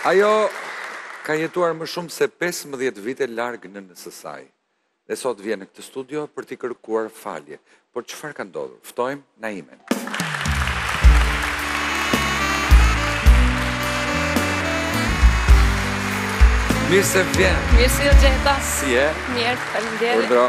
Ajo ka jetuar më shumë se 15 vite larg nënës së saj. Dhe sot vjen në këtë studio për t'i kërkuar falje. Por çfarë ka ndodhur? Ftojmë Naimen. Mirë se vjen. Mirë si o gjeta. Si e? Mirë, faleminderit. Urdhro.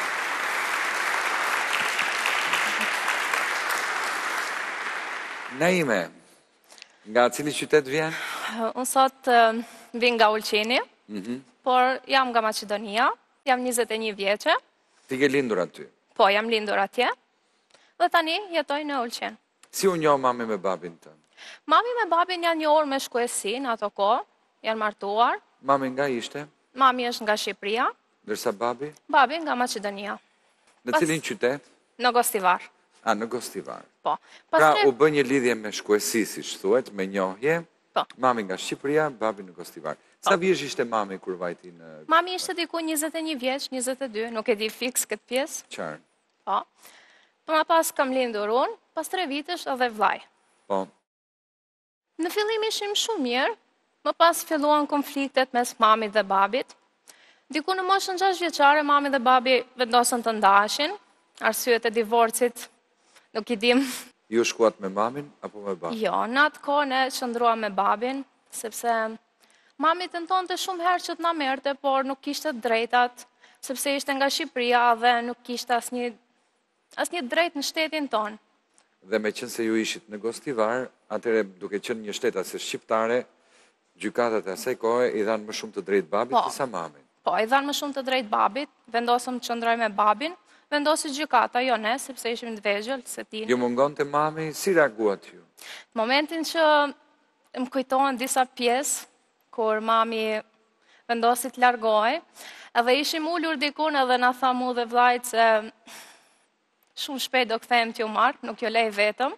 Naime, nga cili qytet vjen? Unë sot vin nga Ulqeni, por jam nga Maqedonia, jam 21 vjeqe, Ti ke lindur aty. po jam lindur atje, dhe tani jetoj në Ulqen. Si u njoh mami me babin tënd? Mami me babin janë një orë me shkuesi në ato kohë, janë martuar, Mami nga ishte, mami është nga Shqipëria, ndërsa babi? babi nga Maqedonia, Në cilin qytet? në Gostivar. A, në Gostivar. Po. Pra Pastaj- u bë një lidhje me shkuesi, si thuhet, me njohje. Po. Mami nga Shqipëria, babi në Gostivar. Sa vjeç ishte mami kur vajti në Mami ishte diku 21 vjeç, 22, nuk e di fiks këtë pjesë. qarë? Po. Po ma pas kam lindur unë, pas 3 vitesh edhe vllai. Po. Në fillim ishim shumë mirë, më pas filluan konfliktet mes mamit dhe babit. Diku në moshën 6 vjeçare, mami dhe babi vendosën të ndashin, arsyet e divorcit, nuk i dim. Ju shkuat me mamin apo me babin? Jo, në atë kohë ne qëndruam me babin, sepse mami tentonte shumë herë që të na merrte, por nuk kishte drejtat, sepse ishte nga Shqipëria dhe nuk kishte asnjë drejt në shtetin tonë. Dhe me qënë se ju ishit në Gostivar, atëre duke qenë një shtetase shqiptare, gjykatat e asaj kohe i dhanë më shumë të drejt babit Po. se sa mamin. Po, i dhanë më shumë të drejt babit, vendosëm të qëndroj me babin, vendosi gjykata, jo ne, sepse ishim të vegjël, se ti. Ju mungon të mami, si reaguat ju? Momentin që më kujtohen disa pjesë, kur mami vendosi të largohej, edhe ishim ullur dikun edhe na tha mu dhe vllajt se shumë shpejt do kthehem t'ju marr, nuk ju lej vetëm.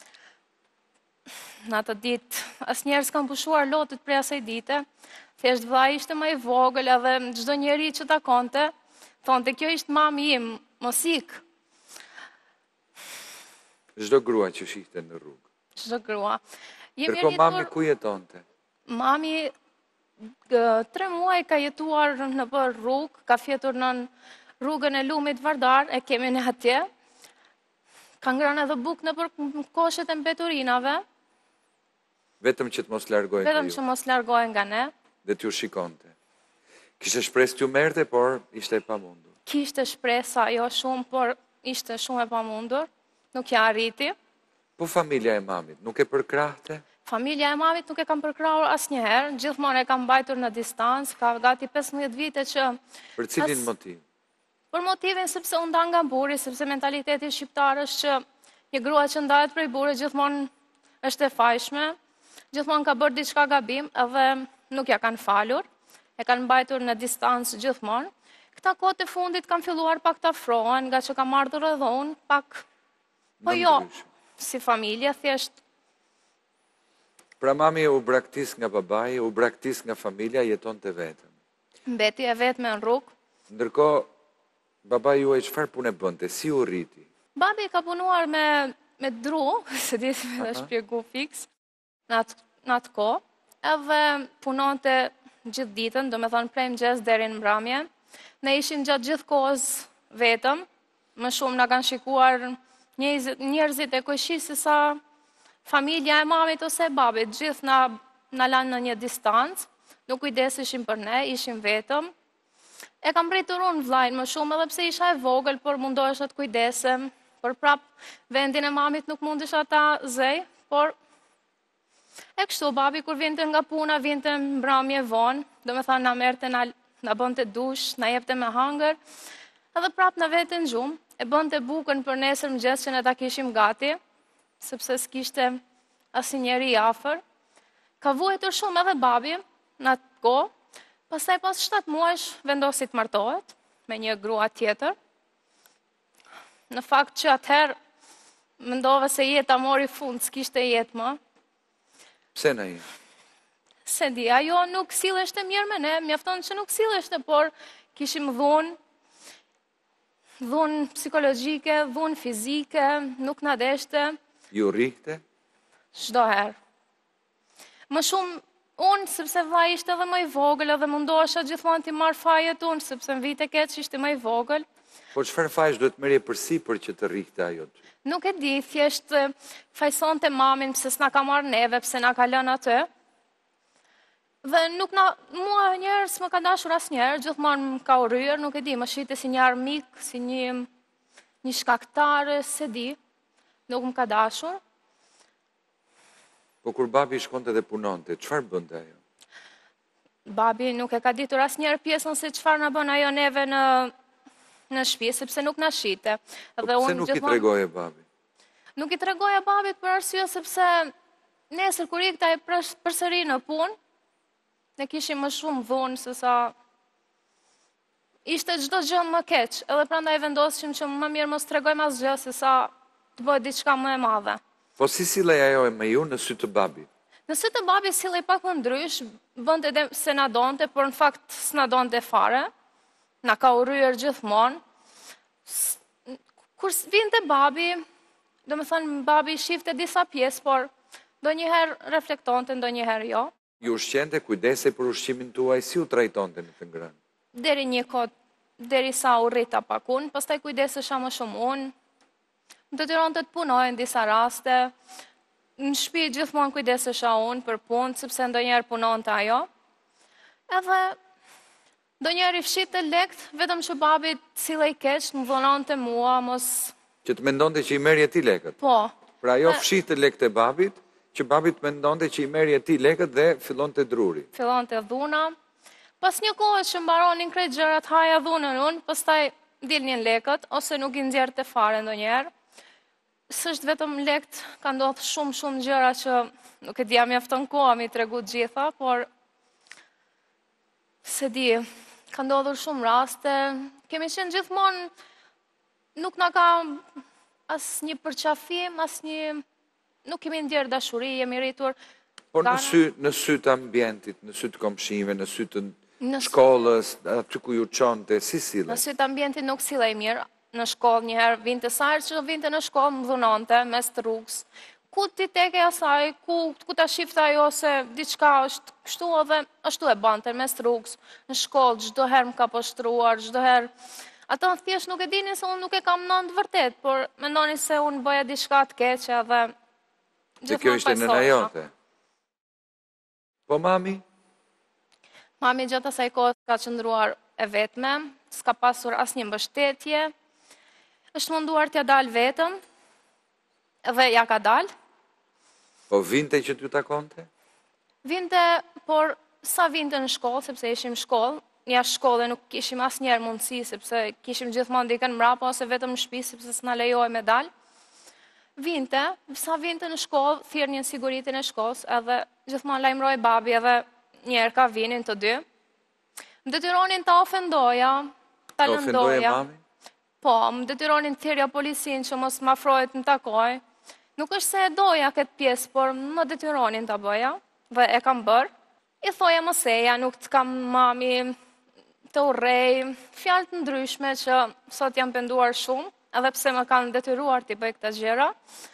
Në atë ditë, asnjëherë s'kam pushuar lotët prej asaj dite, thjesht vllai ishte më i vogël edhe çdo njeri që takonte, thonte kjo ishte mami im, mos ik. Çdo grua që shihte në rrugë. Çdo grua. Jemi Ndërkohë mami rritur- ku jetonte? Mami 3 muaj ka jetuar në për rrugë, ka fjetur në rrugën e Lumit Vardar, e kemi në atje. Ka ngrënë edhe bukë në për koshet e mbeturinave, Vetëm që të mos largohet vetëm nga që ju, mos largohen nga ne. dhe t'ju shikonte. Kishte shpresë t'ju merte, por ishte e pamundur. Kishte shpresa, jo shumë, por ishte shumë e pamundur, nuk ja arriti. Po familja e mamit, nuk e përkrahte? Familja e mamit nuk e kam përkrahur asnjëherë, gjithmonë e kam mbajtur në distancë, ka gati 15 vite që Për cilin As- motiv? për motivin sepse unë ndan nga buri, sepse mentaliteti shqiptar është që një grua që ndahet prej burit gjithmonë është e fajshme, gjithmonë ka bërë diçka gabim edhe nuk ja kanë falur, e kanë mbajtur në distancë gjithmonë. Këta kohët e fundit kanë filluar pak të afrohen, nga që kam ardhur edhe unë, pak, po Në jo, ndryshim. si familje, thjesht. Pra mami u braktis nga babai, u braktis nga familja, jeton të vetëm. Mbeti e vetme në rrugë. Ndërkohë, babai juaj çfarë punë bënte? Si u rriti? Babi ka punuar me dru, se di si me dhe shpjegu fix, në atë kohë, edhe punonte gjithë ditën, do me thonë prej mëngjes deri në mbrëmje. Ne ishim gjatë gjithë kohës vetëm, më shumë na kanë shikuar njerëzit e kojshi se sa familja e mamit ose e babit, gjithë na lanë në një distancë, nuk kujdesishim për ne, ishim vetëm. E kam rritur unë vllajin më shumë edhe pse isha e vogël, por mundohesha të kujdesem, por prap vendin e mamit nuk mundesha ta zej, por e kështu babi kur vinte nga puna, vinte mbrëmje vonë, do me thënë na merrte na bënte dush, na jepte me hangër, edhe prap na vete në gjumë, e bënte bukën për nesër mëngjes që ne ta kishim gati, sepse s'kishte asnjëri afër. Ka vuajtur shumë edhe babi në atë kohë. Pastaj pas 7 muajsh vendosi të martohet me një grua tjetër. Në fakt që atëherë mendova se jeta mori fund, s'kishte jetë më. Pse na i? Se di, ajo nuk silleshte mirë me ne, mjafton që nuk silleshte, por kishim dhunë psikologjike, dhunë fizike, nuk na deshte. Ju rrihte? Çdo herë. Më shumë Unë, sepse vllai ishte edhe më i vogël, edhe mundohesha gjithmonë t'i marr fajet unë, sepse në vite keq ishte më i vogël. Po çfarë fajsh duhet merje përsipër që të rrihte ajo ty? Nuk e di, thjesht fajsonte mamin pse s'na ka marrë neve, pse na ka lënë atë. Dhe mua njerë s'më ka dashur asnjëherë, gjithmonë më ka urryer, nuk e di, më shite si një armik, si një shkaktare, se di, nuk më ka dashur. Po kur babi shkonte dhe punonte, çfarë bënte ajo? Babi nuk e ka ditur asnjëherë pjesën se çfarë na bën ajo neve në shtëpi, sepse nuk na shite. Po pse nuk i tregoje babit? Nuk i tregoja babit për arsye sepse nesër kur ikte ai përsëri në punë, ne kishim më shumë dhunë se sa ishte çdo gjë më keq, edhe prandaj vendosim që më mirë mos tregojmë asgjë se sa të bëhet diçka më e madhe. Po si sillej ajo me ju në sy të babit? Në sy të babit sillej pak më ndrysh, bënte edhe se na donte, por në fakt s'na donte fare. Na ka urryer gjithmonë. Kur vinte babi, babi shifte disa pjesë, por ndonjëherë reflektonte, ndonjëherë jo. Ju ushqente, kujdesej për ushqimin tuaj, si u trajtonte në të ngrënë? Deri një kohë, derisa u rrita pak unë, pastaj kujdesesha më shumë unë. Më detyronte të punoj në disa raste. Në shtëpi gjithmonë kujdesesha unë për punë, sepse ndonjëherë punonte ajo. Edhe ndonjëherë i fshinte lekt, vetëm që babi sillej keq, më dhunonte mua, mos... Që të mendonte që i merrje ti lekët? Po. Pra ajo fshinte lekët e babit, që babit mendonte që i merrje ti lekët dhe fillonte druri. Fillonte dhuna. Pas një kohë që mbaronin krejt gjërat, haja dhunën unë, pastaj dilnin lekët, ose nuk i nxjerrte fare ndonjëherë. S'është vetëm lekt, ka ndodhur shumë gjëra që nuk e di a mjafton koha mi tregu të gjitha, por se di, ka ndodhur shumë raste. Kemi qenë gjithmonë, nuk na ka asnjë përqafim, nuk kemi ndjerë dashuri, jemi rritur. Por në sy të ambientit, në sy të komshive, në sy të shkollës, aty ku ju çonte, si sillej? Në sy të ambientit nuk sillej mirë. Në shkollë njëherë vinte sajrë që vinte në shkollë më dhunonte mes të rrugës. Ku ti teke asaj, ku ta shifte ajo se diçka është kështu edhe ashtu e bante mes të rrugës. Në shkollë çdo herë më ka poshtruar, çdo herë. Ata thjesht nuk e dinin se unë nuk e kam nënë vërtet, por mendonin se unë bëja diçka të keqe dhe Dhe kjo ishte nëna jote. Po mami? Mami gjatë asaj kohë ka qëndruar e vetme, s'ka pasur asnjë mbështetje. Është munduar t'ja dalë vetëm, dhe ja ka dalë. Po vinte që t'ju takonte? Vinte, por sa vinte në shkollë, sepse ishim shkollë, jashtë shkolle nuk kishim asnjëherë mundësi, sepse kishim gjithmonë dikën mbrapa ose vetëm në shtëpi, sepse s'na lejoj me dalë. Vinte, sa vinte në shkollë, thirrnin siguritin e shkollës, edhe gjithmonë lajmëroi babi, edhe njerë ka vinin të dy. Më detyronin ta ofendoja, ta lëndoja. Ofendoje mami? Po, më detyronin të thirrja policin që mos më afrohet në takoj. Nuk është se e doja këtë pjesë, por më detyronin të bëja, dhe e kam bërë. I thoja mëseja, nuk të kam mami të urrej, fjalë të ndryshme që sot jam penduar shumë, edhe pse më kanë detyruar t'i bëj këta gjëra.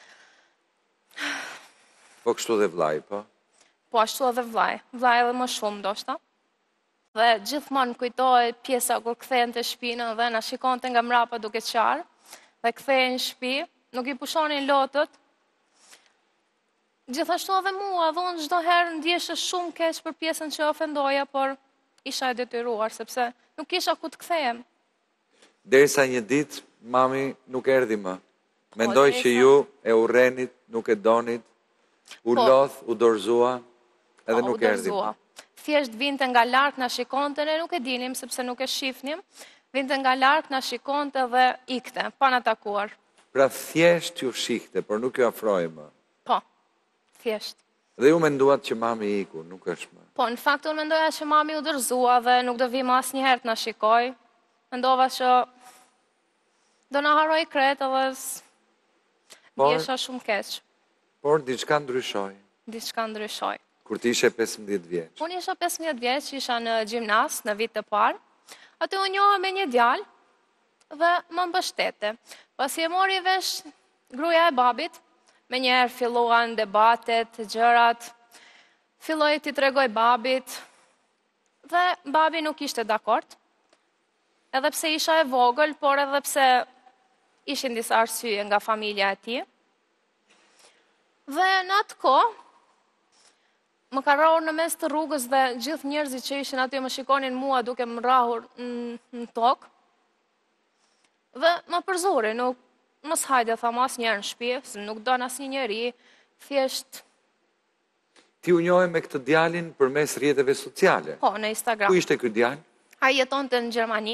Po kështu dhe vllai, po? Po ashtu edhe vllai edhe më shumë ndoshta. Dhe gjithmonë kujtohet pjesa kur kthehen te shtëpinë dhe na shikonte nga mbrapa duke qarë, dhe kthehen në shtëpi, nuk i pushonin lotët. Gjithashtu edhe mua, dhe unë çdo herë ndjesha shumë keq për pjesën që ofendoja, por isha e detyruar sepse nuk kisha ku të kthehem. Derisa një ditë mami nuk erdhi më. Mendoj që ju e urrenit, nuk e donit, u lodh, u dorëzua, edhe nuk erdhi më. Thjesht vinte nga larg na shikonte, ne nuk e dinim sepse nuk e shifnim. Vinte nga larg na shikonte dhe ikte, pa na takuar. Pra thjesht ju shihte, por nuk ju afroi më. Po, thjesht. Dhe ju menduat që mami iku, nuk është më. Po, në fakt unë mendoja që mami u dorëzua dhe nuk do vi më asnjëherë të na shikoj. Mendova që do na haroj krejt edhe ndjesha shumë keq. Por diçka ndryshoi. Diçka ndryshoi. Kur ti ishe 15 vjeç? Unë isha 15 vjeç, isha në gjimnas, në vit të parë. Atë unë njoha me një djalë dhe më mbështete. Pasi e mori vesh gruaja e babit, me njerë filluan debatet, gjërat. Filloj t'i tregoj babit, dhe babi nuk ishte dakord, edhe pse isha e vogël, por edhe pse ishin disa arsye nga familja e tij. Dhe në atë kohë, më ka rrahur në mes të rrugës dhe gjithë njerëzit që ishin aty më shikonin mua duke më rrahur në tokë. Dhe më përzuri, nuk mos hajde thamë asnjëherë në shtëpi, se nuk don asnjë njeri, thjesht Ti u njohe me këtë djalin përmes rrjeteve sociale. po në Instagram. Ku ishte ky djalë? Ai jetonte në Gjermani.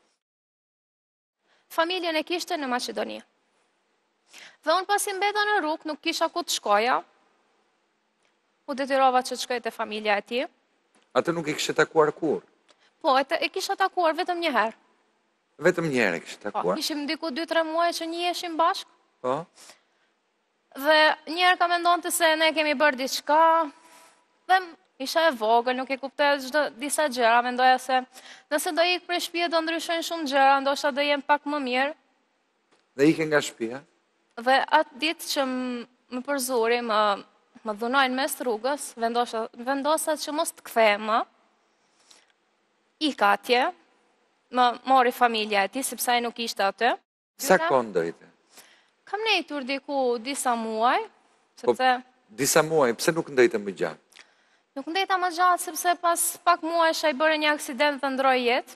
Familjen e kishte në Maqedoni. Dhe unë pasi mbeta në rrugë, nuk kisha ku të shkoja. U detyrova që të shkoj te familja e tij. Atë nuk i kishe takuar kur? Po, e kisha takuar vetëm një herë. Vetëm një herë e kishe Po, takuar? ishim diku 2-3 muaj që njiheshim bashkë. Po? Dhe njerë ka mendonte se ne kemi bërë diçka, dhe isha e vogël, nuk e kuptoja disa gjëra, mendoja se nëse do ik prej shtëpie do ndryshojnë shumë gjëra, ndoshta do jem pak më mirë. Dhe ike nga shtëpia? Dhe atë ditë që më përzuri, më dhunojnë mes rrugës, vendosa që mos të kthehem më. Ika atje, më mori familja e tij sepse ai nuk ishte aty. Sa kohë ndojte? Kam nejtur diku disa muaj, sepse Disa muaj, pse nuk ndojte më gjatë? nuk ndeta më gjatë sepse pas pak muajsh ai bëri një aksident dhe ndroi jetë.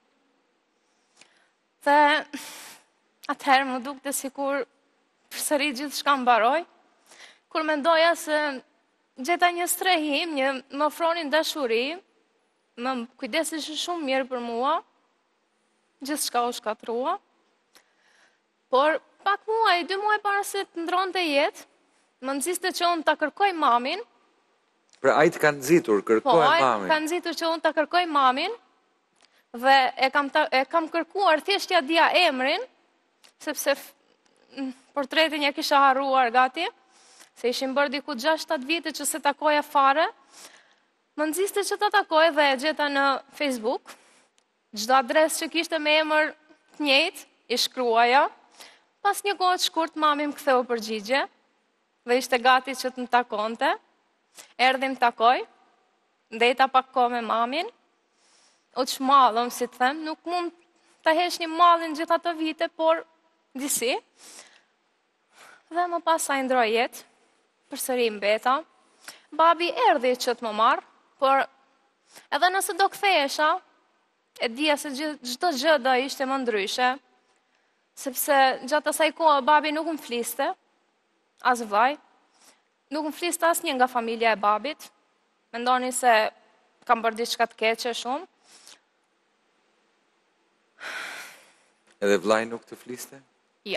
Dhe atëherë më dukte sikur përsëri gjithçka mbaroi. Kur mendoja se gjeta një strehim, më ofronin dashuri, më kujdeseshin shumë mirë për mua, gjithçka u shkatrua. Por pak muaj, 2 muaj para se të ndronte jetë, më nxiste që unë ta kërkoj mamin. Pra ai të ka nxitur, Po, kërkoi ai mamin. ka nxitur që unë ta kërkoj mamin, dhe e kam kërkuar thjesht ja dia emrin, sepse portretin ja kisha harruar gati, se ishin bërë diku 6-7 vite që se takoja fare. Më nxiste që ta takoj dhe e gjeta në Facebook. Çdo adresë që kishte me emër të njëjtë, i shkruaja. Pas një kohë të shkurt, mami më ktheu përgjigje dhe ishte gati që të më takonte. Erdhi më takoj, ndeta pak kohë me mamin. U çmallëm, si të them, nuk mund ta heshni mallin gjithë ato vite, por disi. Dhe më pas ai ndroi jetë, përsëri mbeta. Babi erdhi që të më marr, por edhe nëse do kthehesha, e dija se çdo gjë do ishte më ndryshe, sepse gjatë asaj kohë babi nuk më fliste, as vllai, nuk më fliste asnjë nga familja e babit. Mendoni se kam bërë diçka të keqe shumë. Edhe vllai nuk të fliste? Jo,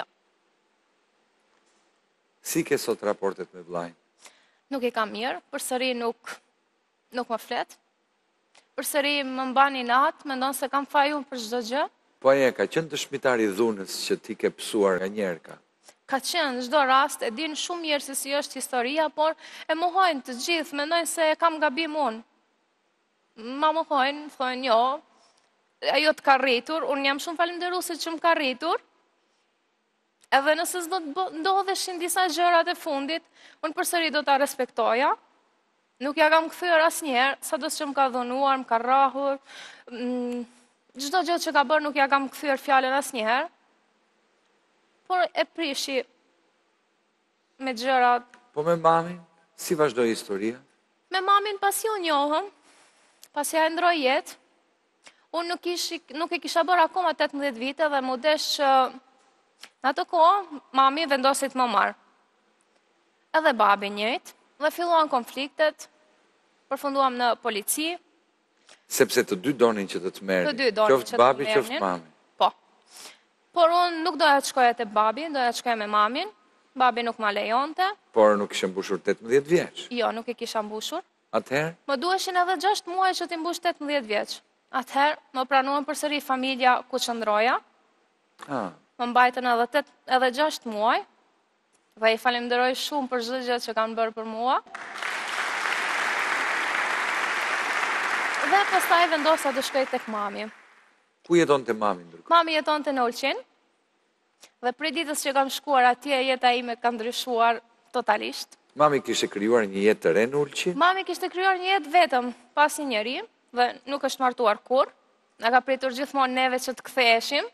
Si ke sot raportet me vllain? nuk i kam mirë, përsëri nuk më flet. Përsëri më mbani natë, mendon se kam fajun për çdo gjë. Po ai ka qenë dëshmitar i dhunës që ti ke pësuar nga njerë ka. Ka qenë çdo rast, e din shumë mirë se si është historia, por e mohojnë të gjithë, mendojnë se e kam gabim unë. Ma mohojnë, thonë jo, ajo të ka rritur, unë jam shumë falenderuese që më ka rritur, edhe nëse s'do të ndodheshin disa gjërat e fundit, unë përsëri do ta respektoja. Nuk ja kam kthyer asnjëherë, sado që më ka dhunuar, më ka rrahur, çdo gjë që ka bërë nuk ja kam kthyer fjalën asnjëherë. Por e prishi me gjërat. Po me mamin, si vazhdoi historia? Me mamin pasi u njohëm, pasi ai ndroi jetë, unë nuk e kisha bërë akoma 18 vite dhe më desh që në atë kohë mami vendosi të më marr. Edhe babi njëjtë, dhe filluan konfliktet, përfunduam në polici. Sepse të dy donin që të merrnin. Të dy donin që Qoftë të babi, merrnin. qoftë mami. Po. Por unë nuk doja të shkoja te babi, doja të shkoja me mamin. Babi nuk ma lejonte. Por nuk ishte mbushur 18 vjeç. Jo, nuk e kisha mbushur. Atëherë, Më duheshin edhe 6 muaj që ti mbush 18 vjeç. Atëherë më pranuan përsëri familja ku qëndroja. Më mbajtën edhe 6 muaj. Dhe i falenderoj shumë për çdo gjë që kanë bërë për mua. Dhe pastaj vendosa të shkoj tek mami. ku jetonte mami ndërkohë? Mami jetonte në Ulqin. Dhe prej ditës që kam shkuar atje, jeta ime ka ndryshuar totalisht. Mami kishte krijuar një jetë të re në Ulqi? Mami kishte krijuar një jetë vetëm pas një njeri dhe nuk është martuar kurrë. Na ka pritur gjithmonë neve që të ktheheshim.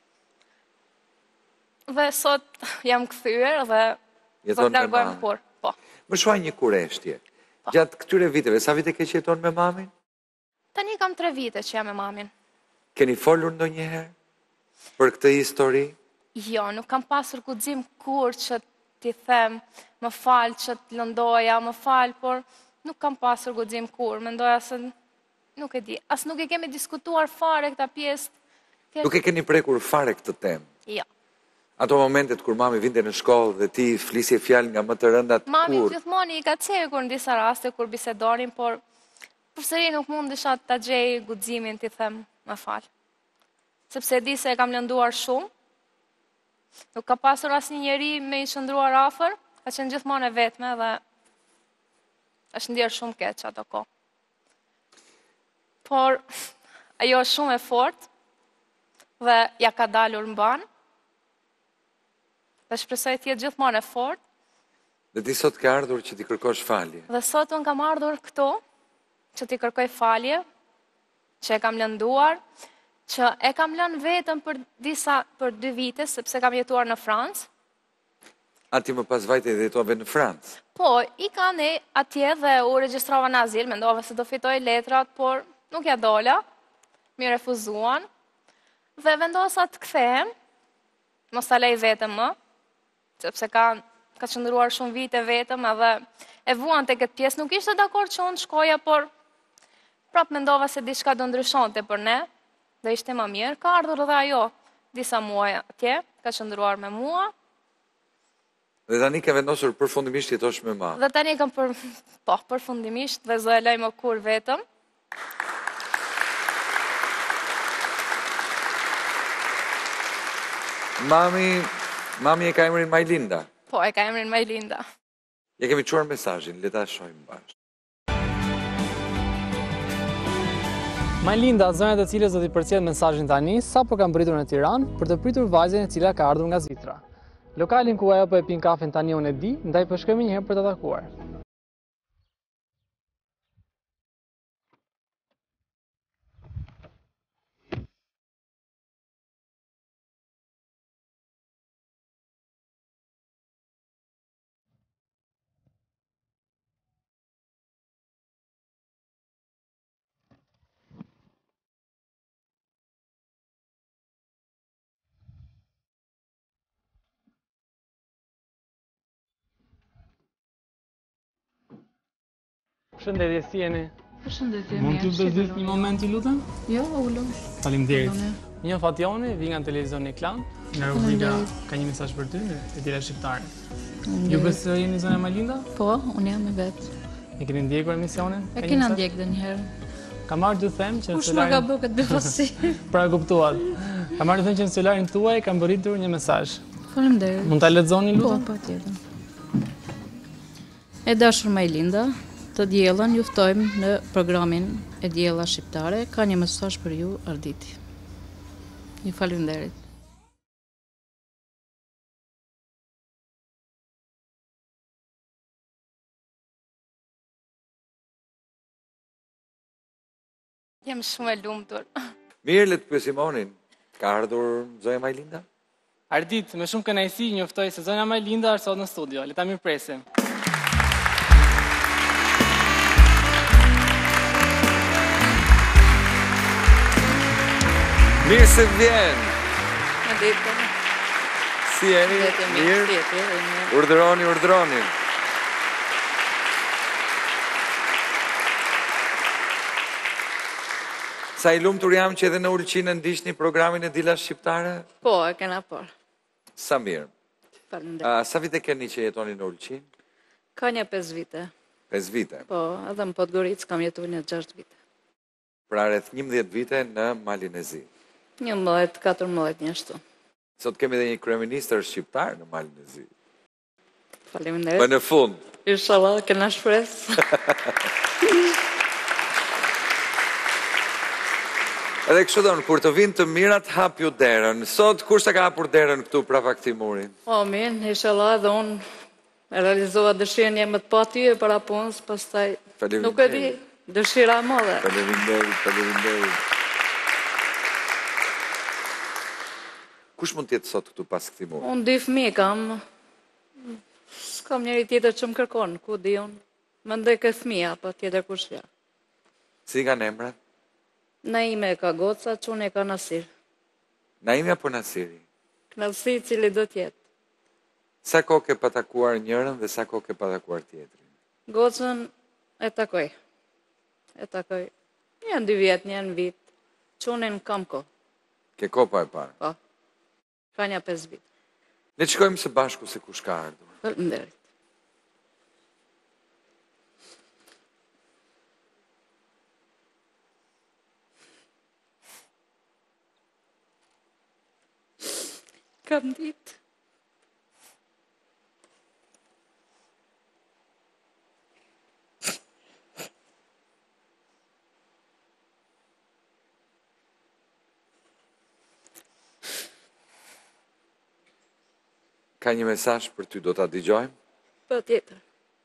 Dhe sot jam kthyer dhe do të largohem kurrë. Po. Më shuaj një kureshtje. Gjatë këtyre viteve, sa vite ke që jeton me mamin? Tani kam 3 vite që jam me mamin. Keni folur ndonjëherë për këtë histori? Jo, nuk kam pasur guxim kurrë që t'i them, më fal që të lëndoja, më fal, por nuk kam pasur guxim kurrë. Mendoja se nuk e di. As nuk e kemi diskutuar fare këta pjesë. Nuk e keni prekur fare këtë temë? Jo. Ato momentet kur mami vinte në shkollë dhe ti flisje fjalë nga më të rëndat Mami gjithmonë i ka cekur në disa raste kur bisedonin, por përsëri nuk mundesha ta gjej guximin t'i them më fal. Sepse di se e kam lënduar shumë. Nuk ka pasur asnjë njeri me i shndruar afër, ka qenë gjithmonë e vetme dhe është ndier shumë keq ato kohë. Por ajo është shumë e fortë dhe ja ka dalur mban. Dhe shpresoj të jetë gjithmonë e fortë. Dhe ti sot ke ardhur që t'i kërkosh falje. Dhe sot unë kam ardhur këtu që t'i kërkoj falje, që e kam lënduar, që e kam lënë vetëm për 2 vite, sepse kam jetuar në Francë. A ti më pas vajte dhe jetuave në Francë? Po, i ka ne atje dhe u regjistrova në azil, mendova se do fitoj letrat, por nuk ja dola, mi refuzuan, dhe vendosa të kthehem, mos ta lej vetëm më, sepse ka qëndruar shumë vite vetëm edhe e vuan te këtë pjesë. Nuk ishte dakord që unë shkoja, por prap mendova se diçka do ndryshonte për ne dhe ishte më mirë. Ka ardhur edhe ajo disa muaj atje, ka qëndruar me mua. Dhe tani ke vendosur përfundimisht jetosh me mamën. Dhe tani kam përfundimisht dhe zë e laj më kur vetëm. Mami e ka emrin Majlinda. Po, e ka emrin Majlinda. Ja kemi çuar mesazhin, le ta shohim bashkë. Majlinda, zënat e cilës do t'i përcjell mesazhin tani, sapo ka mbritur në Tiranë për të pritur vajzën e cila ka ardhur nga Zvicra. Lokalin ku ajo po e pin kafen tani unë e di, ndaj po shkojmë një herë për ta takuar. Përshëndetje, si jeni? Përshëndetje, Mund t'ju bezdis një moment, ju lutem? Jo, ullum. Faleminderit. Një Fationi, vi nga televizioni Klan, nga rubrika Ka një mesazh për ty, e tjera shqiptare. Ju besoj jeni zona Majlinda? Po, unë jam e vetë. E keni ndjekur emisionin? E kena ndjek dhe njëherë. Ka marrë të them që Kush më ka bë këtë befasi? Pra kuptuat. Ka marrë të them që në celularin tuaj ka mbërritur një mesazh. Faleminderit. Mund ta lexoni Po, lutem? patjetër. E dashur Majlinda, të diellën ju ftojmë në programin e Diella Shqiptare. Ka një mesazh për ju, Arditi. Ju faleminderit. Jam shumë e lumtur. Mirë, le të pyesim Simonin. Ka ardhur zonja Majlinda? Ardit, me shumë kënaqësi njoftoj se zonja Majlinda është sot në studio. Le ta mirëpresim. Mirë se vjen. Në ditë. Si jeni? Mirë. Urdhëroni. Sa i lumtur jam që edhe në Ulqinë ndiqni programin e Diella Shqiptare? Po, e kena por. Sa mirë. Faleminderit. Sa vite keni që jetoni në Ulqinë? Ka një 5 vite. 5 vite. Po, edhe në Podgoricë kam jetuar një 6 vite. Pra rreth 11 vite në Malin e Zi. 11, 14 një ashtu. Sot kemi edhe një kryeministër shqiptar në Malin e Zi. Po Faleminderit. në fund. Inshallah, kena shpresë. Edhe kështu don, kur të vinë të mirat, hap ju derën. Sot, kush ta ka hapur derën këtu prafa këtij muri? O, mirë, inshallah edhe unë E realizova dëshirën jam të pa ty e para punës, pastaj nuk e di, dëshira e madhe. Faleminderit. Kush mund të jetë sot këtu pas këtij muaji? Unë 2 fëmijë kam, s'kam njëri tjetër që më kërkon, ku di unë. Mendoj ke fëmija, pa tjetër kush ja. Si kanë emrat? Naime e ka Goca, çuni e ka Nasir. Naimi apo Nasiri? Nasir cili do t'jetë. Sa kohë ke pa takuar njërin dhe sa kohë ke pa takuar tjetrin? Gocën e takoj. Janë 2 vjet, janë vit. Çunin kam kohë. Ke kohë pa e parë? Po. Ka një 5 vit. Ne të shkojmë së bashku se kush ka ardhur. Faleminderit. Kam ditë. Ka një mesazh për ty, do ta dëgjojmë? Po tjetër.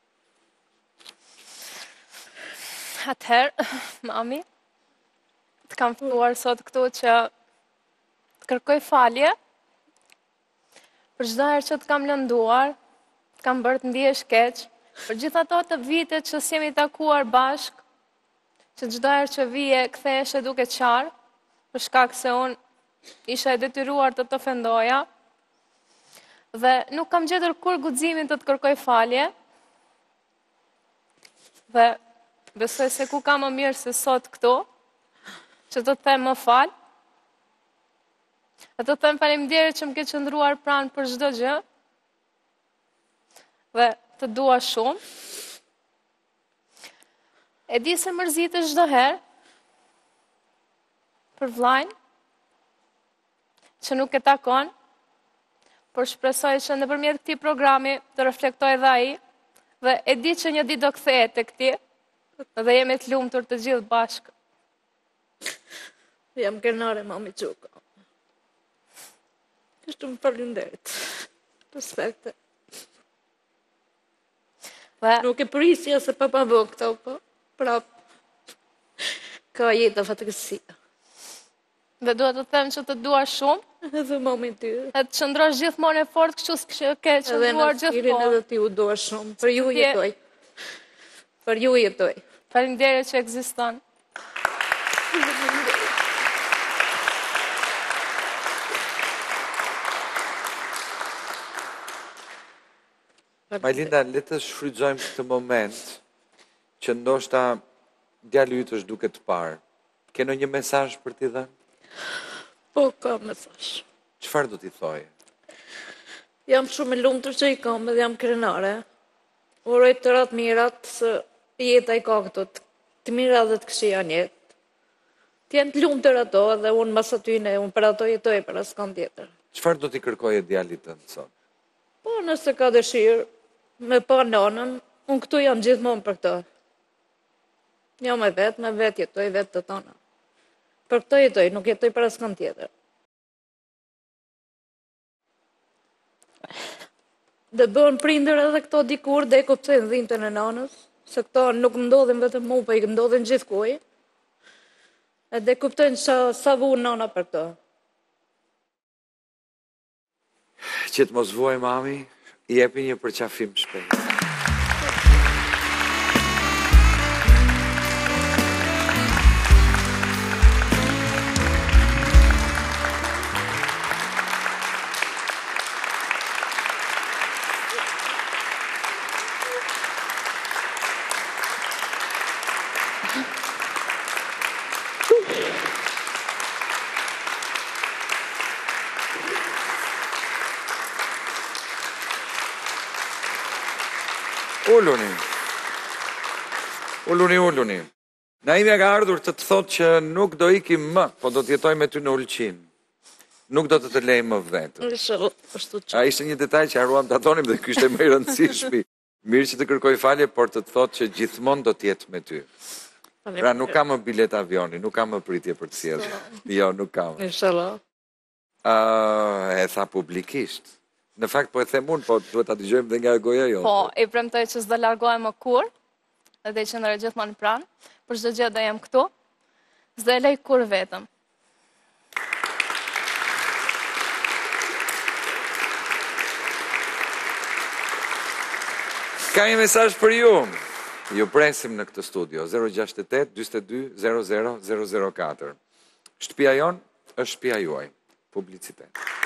Atëherë, mami, të kam ftuar sot këtu që të kërkoj falje për çdo herë që të kam lënduar, të kam bërë të ndihesh keq, për gjithë ato të vitet që s'jemi takuar bashk, që çdo herë që vije ktheheshe duke qarë, për shkak se unë isha e detyruar të të ofendoja, dhe nuk kam gjetur kur guximin të kërkoj falje, dhe besoj se ku ka më mirë se sot këtu, që të them më fal, dhe të them faleminderit që më ke qëndruar pranë për çdo gjë, dhe të dua shumë. E di se mërzitesh çdo herë për vllajën që nuk e takon, por shpresoj që nëpërmjet këtij programi të reflektoj dhe ai, dhe e di që një ditë do kthehet tek ti, dhe jemi të lumtur të gjithë bashkë. Jam krenare, mami Gjuka. Shumë faleminderit. Respekte. Nuk e prisja se papa vë këto, po prap ka jetë fatkeqësia. Dhe duhet të them që të dua shumë, edhe mami ty. E të qëndrosh gjithmonë e fortë, kështu që ke qëndruar gjithmonë. Edhe ti u dua shumë. Për ju jetoj. Për ju jetoj. Faleminderit që ekziston. Majlinda, le të shfrytëzojmë këtë moment që ndoshta djali yt është duke të parë. Ke ndonjë mesazh për t'i dhënë? Po, ka mesazh. Çfarë do t'i thoje? Jam shumë e lumtur që i kam dhe jam krenare. Uroj të ratë mirat se jeta i ka këto të mira dhe të këqija në jetë. Të jenë të lumtur ato dhe unë mas atyne, unë për ato jetoj për askan tjetër. Çfarë do t'i kërkoje djalit tënd sot? Po, nëse ka dëshirë, me pa nanën, unë këtu jam gjithmonë për këto. Jam me vetë jetoj, vetë të tona. Për këto jetoj, nuk jetoj për askan tjetër. Dhe bën prindër edhe këto dikur dhe e kuptojnë dhimbjen e nanës, se këto nuk ndodhin vetëm mu, po i ndodhin gjithkujt. Edhe kuptojnë sa vu nana për këto. Që të mos vuaj mami, i jepi një përqafim shpejt. Ulluni. Naimi ka ardhur të thotë që nuk do ikim më, po do të jetoj me ty në Ulqin. Nuk do të lej më vetë. A ishte një detaj që haruam të atonim dhe kështë e më i rëndësishmi. Mirë që të kërkoj falje, por të thotë që gjithmonë do të jetë me ty. Pra nuk ka më bilet avioni, nuk ka më pritje për të sjellë. Jo, nuk ka më. Inshallah. E tha publikisht. Në fakt po e them unë, po duhet ta dëgjojmë dhe nga goja jote. Po, i premtoj që s'do largohem më kurrë, edhe që ndërë gjithmonë pranë, për çdo gjë do jem këtu, s'do e lej kur vetëm. Ka një mesazh për ju. Ju presim në këtë studio, 068 42 00 004. Shtëpia jon është shtëpia juaj. Publicitet.